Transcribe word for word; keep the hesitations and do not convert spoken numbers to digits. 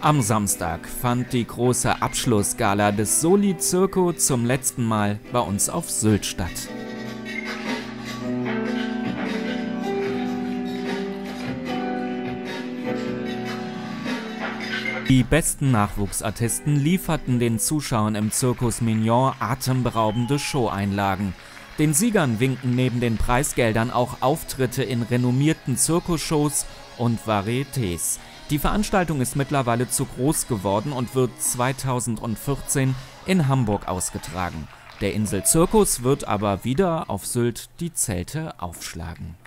Am Samstag fand die große Abschlussgala des Soli Circo zum letzten Mal bei uns auf Sylt statt. Die besten Nachwuchsartisten lieferten den Zuschauern im Circus Mignon atemberaubende Showeinlagen. Den Siegern winken neben den Preisgeldern auch Auftritte in renommierten Zirkusshows und Varietés. Die Veranstaltung ist mittlerweile zu groß geworden und wird zweitausendvierzehn in Hamburg ausgetragen. Der Insel Circus wird aber wieder auf Sylt die Zelte aufschlagen.